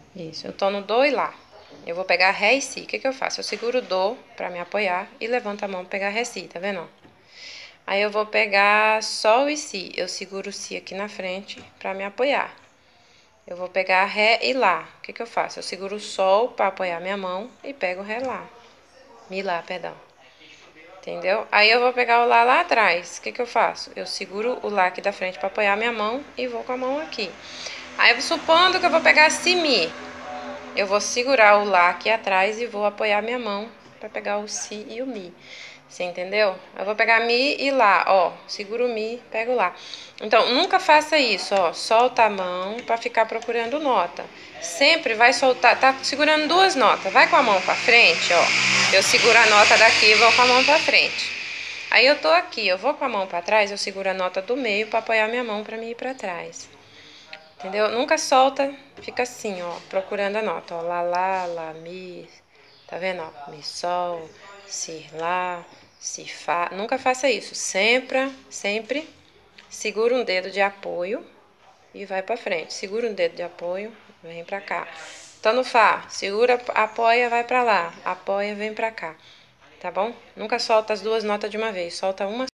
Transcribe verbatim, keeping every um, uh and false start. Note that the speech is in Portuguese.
Isso, eu tô no dó e lá. Eu vou pegar ré e si. O que que eu faço? Eu seguro o dó pra me apoiar e levanto a mão pra pegar ré si, tá vendo? Aí eu vou pegar sol e si. Eu seguro o si aqui na frente pra me apoiar. Eu vou pegar ré e lá. O que que eu faço? Eu seguro o sol pra apoiar minha mão e pego o ré lá. Mi lá, perdão. Entendeu? Aí eu vou pegar o lá lá atrás. O que que eu faço? Eu seguro o lá aqui da frente pra apoiar minha mão e vou com a mão aqui. Aí, supondo que eu vou pegar si, mi, eu vou segurar o lá aqui atrás e vou apoiar minha mão pra pegar o si e o mi. Você entendeu? Eu vou pegar mi e lá, ó. Seguro o mi, pego lá. Então, nunca faça isso, ó. Solta a mão pra ficar procurando nota. Sempre vai soltar, tá segurando duas notas. Vai com a mão pra frente, ó. Eu seguro a nota daqui e vou com a mão pra frente. Aí eu tô aqui, eu vou com a mão pra trás, eu seguro a nota do meio pra apoiar minha mão pra mim ir pra trás. Entendeu? Nunca solta, fica assim, ó, procurando a nota, ó, lá, lá, lá, mi, tá vendo, ó, mi, sol, si, lá, si, fá, nunca faça isso, sempre, sempre segura um dedo de apoio e vai pra frente, segura um dedo de apoio, vem pra cá, tá no fá, segura, apoia, vai pra lá, apoia, vem pra cá, tá bom? Nunca solta as duas notas de uma vez, solta uma